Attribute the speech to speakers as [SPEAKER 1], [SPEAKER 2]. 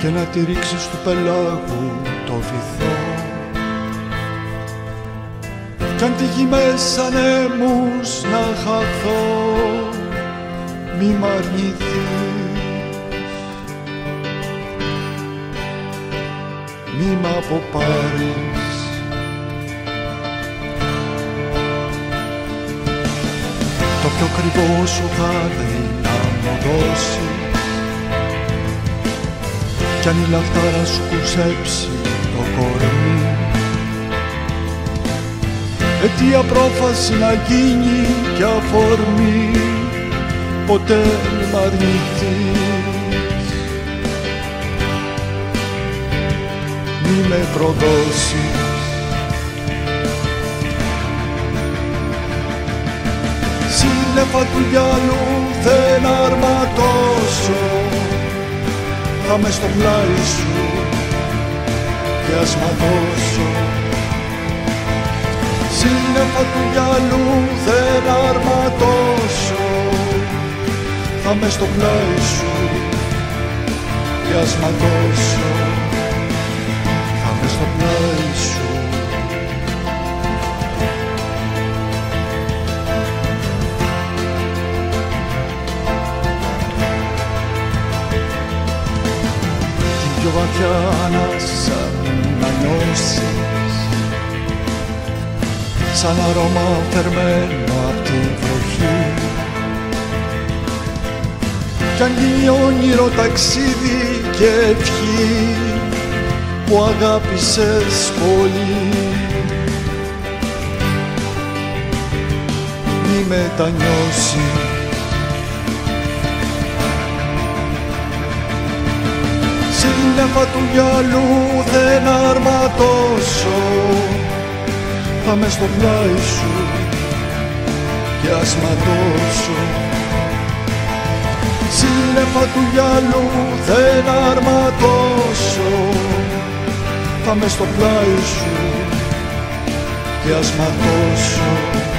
[SPEAKER 1] και να τη ρίξεις του πελάγου το βυθό. Κι αν τη γη μέσα ανέμους να χαθώ, μη μ' αρνηθείς, μη μ' αποπάρεις. Το πιο κρυβό σου χάδι να μου δώσεις, κι αν η λαχτάρα σου κουρσέψει το κορμί, αιτία πρόφαση να γίνει κι αφορμή, ποτέ μη μ' αρνηθείς, μη με προδώσεις. Σύννεφα του γυαλού δεν αρματώσω, θα μες στο πλάι σου κι ας ματώσω. Σύννεφα του γυαλού δεν αρματώσω, θα μες στο πλάι σου κι ας ματώσω, θα μες στο πλάι σου. Πιο βαθιά ανάσα να νιώσεις, σαν αρώμα θερμμένο απ' τη βροχή, κι αν γίνει όνειρο ταξίδι και ευχή που αγάπησες πολύ, μη μετανιώσεις. Σύννεφα του γυαλού δεν αρματώσω, θα μες στο πλάι σου κι ας ματώσω. Σύννεφα του γυαλού δεν αρματώσω, θα μες στο πλάι σου κι ας ματώσω.